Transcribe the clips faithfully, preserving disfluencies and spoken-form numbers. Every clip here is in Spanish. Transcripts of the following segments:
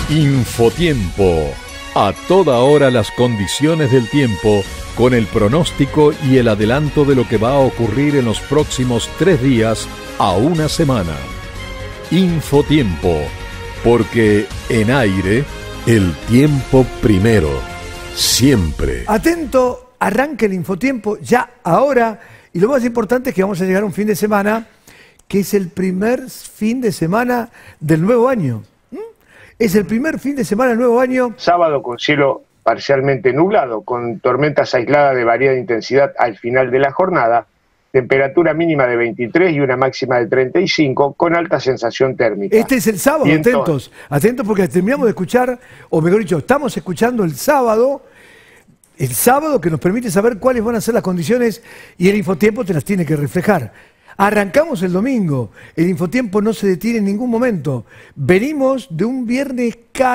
Infotiempo. A toda hora las condiciones del tiempo con el pronóstico y el adelanto de lo que va a ocurrir en los próximos tres días a una semana. Infotiempo. Porque en aire, el tiempo primero. Siempre. Atento, arranca el Infotiempo ya ahora. Y lo más importante es que vamos a llegar a un fin de semana que es el primer fin de semana del nuevo año. ¿Mm? Es el primer fin de semana del nuevo año. Sábado con cielo parcialmente nublado, con tormentas aisladas de variada intensidad al final de la jornada, temperatura mínima de veintitrés y una máxima de treinta y cinco, con alta sensación térmica. Este es el sábado, Viento. atentos, atentos porque terminamos de escuchar, o mejor dicho, estamos escuchando el sábado, el sábado que nos permite saber cuáles van a ser las condiciones y el Infotiempo te las tiene que reflejar. Arrancamos el domingo, el Infotiempo no se detiene en ningún momento. Venimos de un viernes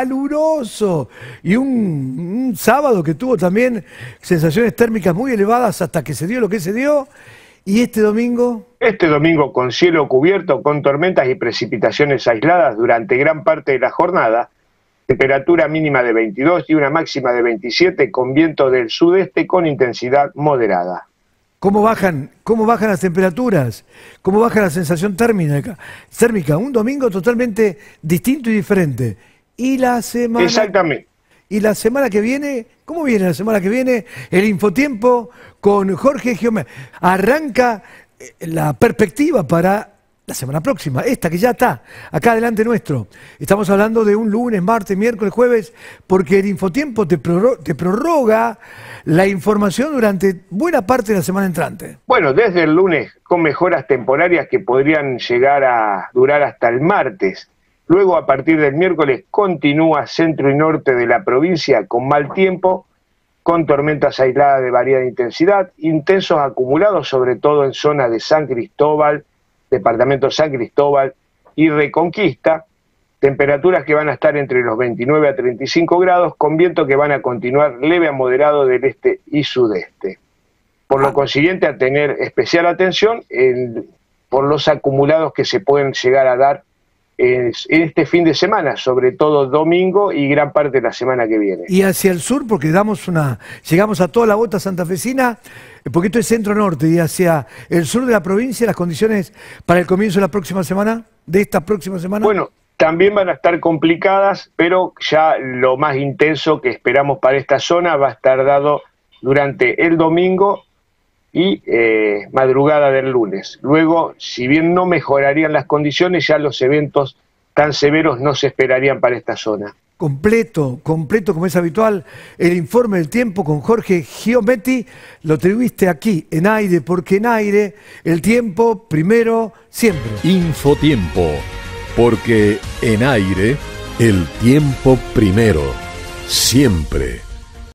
caluroso y un, un sábado que tuvo también sensaciones térmicas muy elevadas hasta que se dio lo que se dio. ¿Y este domingo? Este domingo con cielo cubierto, con tormentas y precipitaciones aisladas durante gran parte de la jornada, temperatura mínima de veintidós y una máxima de veintisiete, con viento del sudeste con intensidad moderada. ¿Cómo bajan, cómo bajan las temperaturas? ¿Cómo baja la sensación térmica? térmica? Un domingo totalmente distinto y diferente. Y la semana... Exactamente. Y la semana que viene, ¿cómo viene la semana que viene? El Infotiempo con Jorge Giomé. Arranca la perspectiva para la semana próxima, esta que ya está acá delante nuestro. Estamos hablando de un lunes, martes, miércoles, jueves, porque el Infotiempo te, prorro te prorroga la información durante buena parte de la semana entrante. Bueno, desde el lunes con mejoras temporarias que podrían llegar a durar hasta el martes. Luego, a partir del miércoles, continúa centro y norte de la provincia con mal tiempo, con tormentas aisladas de variada intensidad, intensos acumulados sobre todo en zona de San Cristóbal, departamento San Cristóbal y Reconquista, temperaturas que van a estar entre los veintinueve a treinta y cinco grados, con viento que van a continuar leve a moderado del este y sudeste. Por lo consiguiente, a tener especial atención en, por los acumulados que se pueden llegar a dar en este fin de semana, sobre todo domingo y gran parte de la semana que viene. Y hacia el sur, porque damos una, llegamos a toda la bota santafesina, porque esto es centro-norte, y hacia el sur de la provincia, las condiciones para el comienzo de la próxima semana, de esta próxima semana. Bueno, también van a estar complicadas, pero ya lo más intenso que esperamos para esta zona va a estar dado durante el domingo y eh, madrugada del lunes. Luego, si bien no mejorarían las condiciones, ya los eventos tan severos no se esperarían para esta zona. Completo, completo como es habitual, el informe del tiempo con Jorge Giomé. Lo tuviste aquí, en aire, porque en aire el tiempo primero siempre. Infotiempo, porque en aire el tiempo primero siempre.